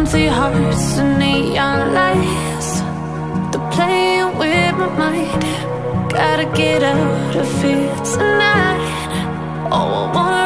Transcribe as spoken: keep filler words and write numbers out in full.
empty hearts and neon lights. They're playing with my mind. Gotta get out of here tonight. Oh, I wanna